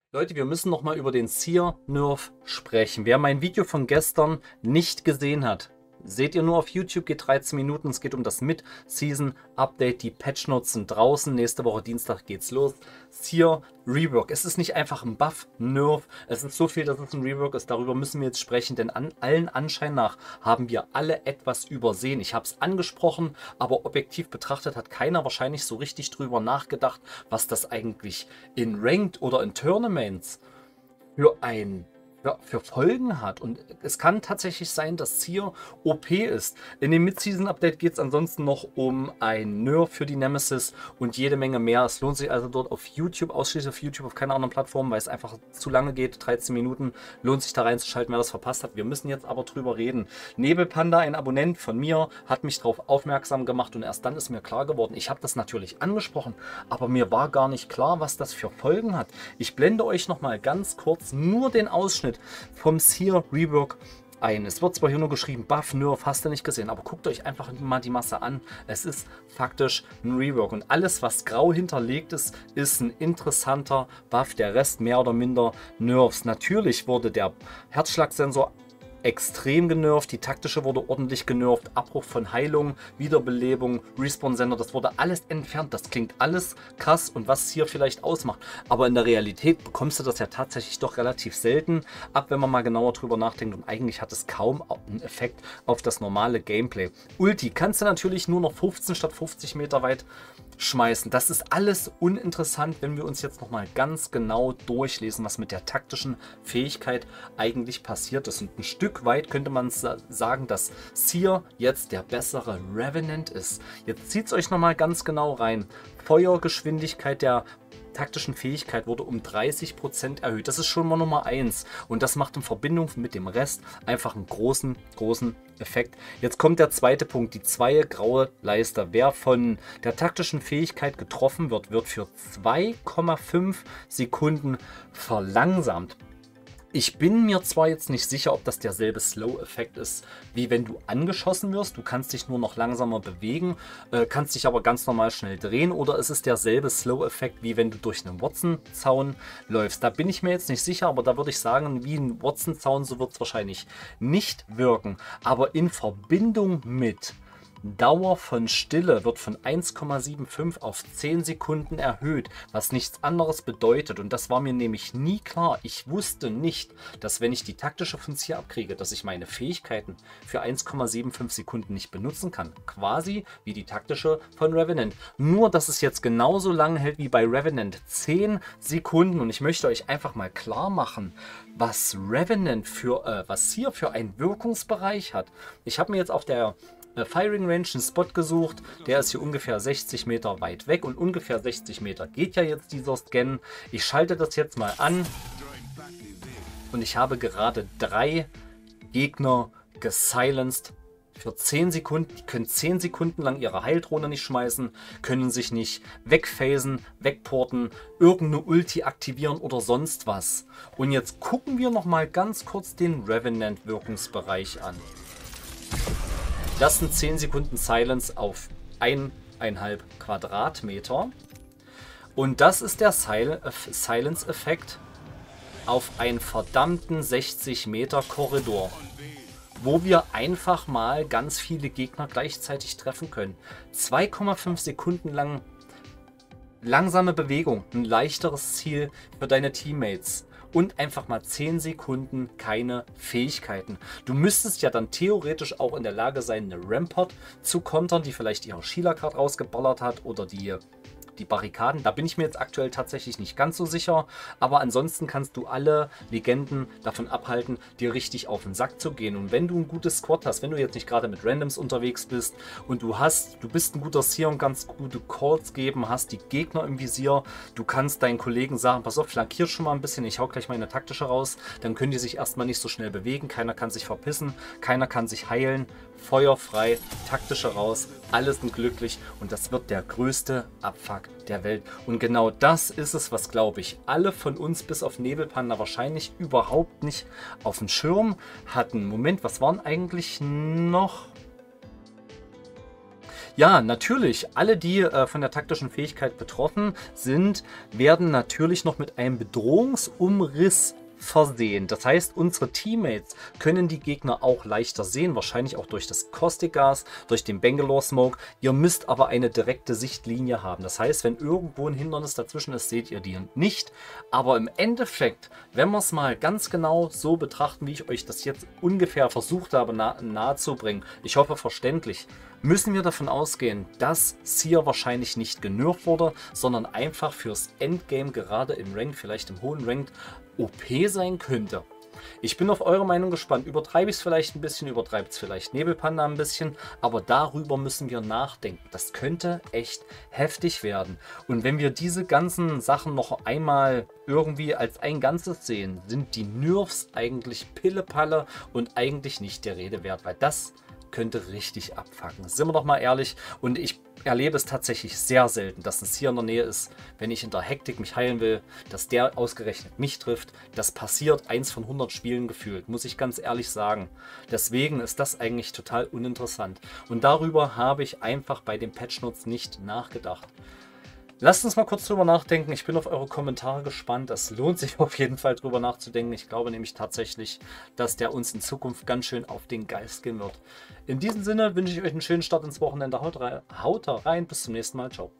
Leute, wir müssen noch mal über den Seer Nerf sprechen. Wer mein Video von gestern nicht gesehen hat, seht ihr nur auf YouTube, geht 13 Minuten. Es geht um das Mid-Season-Update. Die Patch-Notes sind draußen. Nächste Woche Dienstag geht's los. Seer Rework. Es ist nicht einfach ein Buff-Nerf. Es ist so viel, dass es ein Rework ist. Darüber müssen wir jetzt sprechen, denn an allen Anschein nach haben wir alle etwas übersehen. Ich habe es angesprochen, aber objektiv betrachtet hat keiner wahrscheinlich so richtig drüber nachgedacht, was das eigentlich in Ranked oder in Tournaments für Folgen hat. Und es kann tatsächlich sein, dass Seer OP ist. In dem Mid-Season-Update geht es ansonsten noch um ein Nerf für die Nemesis und jede Menge mehr. Es lohnt sich also dort auf YouTube, ausschließlich auf YouTube, auf keiner anderen Plattform, weil es einfach zu lange geht. 13 Minuten, lohnt sich da reinzuschalten, wer das verpasst hat. Wir müssen jetzt aber drüber reden. Nebelpanda, ein Abonnent von mir, hat mich darauf aufmerksam gemacht und erst dann ist mir klar geworden, ich habe das natürlich angesprochen, aber mir war gar nicht klar, was das für Folgen hat. Ich blende euch noch mal ganz kurz nur den Ausschnitt vom Seer Rework ein. Es wird zwar hier nur geschrieben, Buff, Nerf, hast du nicht gesehen, aber guckt euch einfach mal die Masse an. Es ist faktisch ein Rework und alles, was grau hinterlegt ist, ist ein interessanter Buff. Der Rest mehr oder minder Nerfs. Natürlich wurde der Herzschlagsensor extrem genervt, die taktische wurde ordentlich genervt, Abbruch von Heilung, Wiederbelebung, Respawn-Sender, das wurde alles entfernt. Das klingt alles krass und was hier vielleicht ausmacht. Aber in der Realität bekommst du das ja tatsächlich doch relativ selten ab, wenn man mal genauer drüber nachdenkt, und eigentlich hat es kaum einen Effekt auf das normale Gameplay. Ulti kannst du natürlich nur noch 15 statt 50 Meter weit schmeißen. Das ist alles uninteressant, wenn wir uns jetzt nochmal ganz genau durchlesen, was mit der taktischen Fähigkeit eigentlich passiert ist. Und ein Stück weit könnte man sagen, dass Seer jetzt der bessere Revenant ist. Jetzt zieht es euch nochmal ganz genau rein. Feuergeschwindigkeit der taktischen Fähigkeit wurde um 30% erhöht. Das ist schon mal Nummer 1 und das macht in Verbindung mit dem Rest einfach einen großen Effekt. Jetzt kommt der zweite Punkt, die 2 graue Leiste. Wer von der taktischen Fähigkeit getroffen wird, wird für 2,5 Sekunden verlangsamt. Ich bin mir zwar jetzt nicht sicher, ob das derselbe Slow-Effekt ist, wie wenn du angeschossen wirst. Du kannst dich nur noch langsamer bewegen, kannst dich aber ganz normal schnell drehen. Oder ist es derselbe Slow-Effekt, wie wenn du durch einen Watson-Zaun läufst. Da bin ich mir jetzt nicht sicher, aber da würde ich sagen, wie ein Watson-Zaun, so wird es wahrscheinlich nicht wirken. Aber in Verbindung mit Dauer von Stille wird von 1,75 auf 10 Sekunden erhöht, was nichts anderes bedeutet. Und das war mir nämlich nie klar. Ich wusste nicht, dass wenn ich die taktische von Seer abkriege, dass ich meine Fähigkeiten für 1,75 Sekunden nicht benutzen kann. Quasi wie die taktische von Revenant. Nur, dass es jetzt genauso lange hält wie bei Revenant. 10 Sekunden. Und ich möchte euch einfach mal klar machen, was was Seer für einen Wirkungsbereich hat. Ich habe mir jetzt auf der Firing Range einen Spot gesucht, der ist hier ungefähr 60 Meter weit weg und ungefähr 60 Meter geht ja jetzt dieser Scan. Ich schalte das jetzt mal an und ich habe gerade 3 Gegner gesilenced für 10 Sekunden. Die können 10 Sekunden lang ihre Heildrohne nicht schmeißen, können sich nicht wegphasen, wegporten, irgendeine Ulti aktivieren oder sonst was. Und jetzt gucken wir noch mal ganz kurz den Revenant Wirkungsbereich an. Das sind 10 Sekunden Silence auf 1,5 Quadratmeter. Und das ist der Silence-Effekt auf einen verdammten 60 Meter Korridor, wo wir einfach mal ganz viele Gegner gleichzeitig treffen können. 2,5 Sekunden lang langsame Bewegung, ein leichteres Ziel für deine Teammates. Und einfach mal 10 Sekunden keine Fähigkeiten. Du müsstest ja dann theoretisch auch in der Lage sein, eine Rampart zu kontern, die vielleicht ihre Sheila gerade rausgeballert hat oder die Barrikaden. Da bin ich mir jetzt aktuell tatsächlich nicht ganz so sicher. Aber ansonsten kannst du alle Legenden davon abhalten, dir richtig auf den Sack zu gehen. Und wenn du ein gutes Squad hast, wenn du jetzt nicht gerade mit Randoms unterwegs bist und du bist ein guter Seer und kannst gute Calls geben, hast die Gegner im Visier, du kannst deinen Kollegen sagen, pass auf, flankier schon mal ein bisschen, ich hau gleich meine taktische raus, dann können die sich erstmal nicht so schnell bewegen, keiner kann sich verpissen, keiner kann sich heilen, feuerfrei, taktische raus, alle sind glücklich und das wird der größte Abfuck der Welt. Und genau das ist es, was, glaube ich, alle von uns bis auf Nebelpanda wahrscheinlich überhaupt nicht auf dem Schirm hatten. Moment, was waren eigentlich noch? Ja, natürlich. Alle, die von der taktischen Fähigkeit betroffen sind, werden natürlich noch mit einem Bedrohungsumriss versehen. Das heißt, unsere Teammates können die Gegner auch leichter sehen, wahrscheinlich auch durch das Caustic Gas, durch den Bangalore Smoke. Ihr müsst aber eine direkte Sichtlinie haben. Das heißt, wenn irgendwo ein Hindernis dazwischen ist, seht ihr die nicht. Aber im Endeffekt, wenn wir es mal ganz genau so betrachten, wie ich euch das jetzt ungefähr versucht habe nahezubringen, ich hoffe verständlich, müssen wir davon ausgehen, dass Seer wahrscheinlich nicht genervt wurde, sondern einfach fürs Endgame, gerade im Ranked, vielleicht im hohen Ranked, OP sein könnte. Ich bin auf eure Meinung gespannt. Übertreibe ich es vielleicht ein bisschen, übertreibt es vielleicht Nebelpanda ein bisschen, aber darüber müssen wir nachdenken. Das könnte echt heftig werden. Und wenn wir diese ganzen Sachen noch einmal irgendwie als ein Ganzes sehen, sind die Nerfs eigentlich Pillepalle und eigentlich nicht der Rede wert, weil das könnte richtig abfacken. Sind wir doch mal ehrlich. Und ich erlebe es tatsächlich sehr selten, dass ein Seer in der Nähe ist, wenn ich in der Hektik mich heilen will, dass der ausgerechnet mich trifft. Das passiert 1 von 100 Spielen gefühlt, muss ich ganz ehrlich sagen. Deswegen ist das eigentlich total uninteressant. Und darüber habe ich einfach bei den Patch Notes nicht nachgedacht. Lasst uns mal kurz drüber nachdenken. Ich bin auf eure Kommentare gespannt. Es lohnt sich auf jeden Fall drüber nachzudenken. Ich glaube nämlich tatsächlich, dass der uns in Zukunft ganz schön auf den Geist gehen wird. In diesem Sinne wünsche ich euch einen schönen Start ins Wochenende. Haut rein. Bis zum nächsten Mal. Ciao.